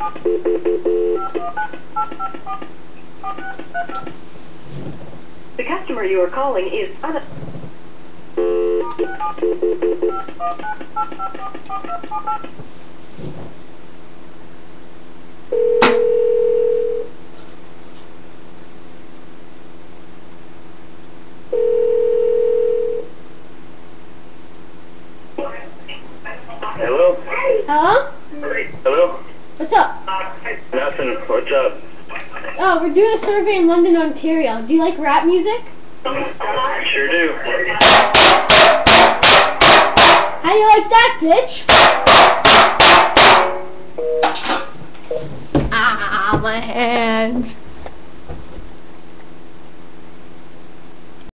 The customer you are calling is Hello? Hello? Hello? What's up? Nothing. What's up? Oh, we're doing a survey in London, Ontario. Do you like rap music? Sure do. How do you like that, bitch? Ah, my hands.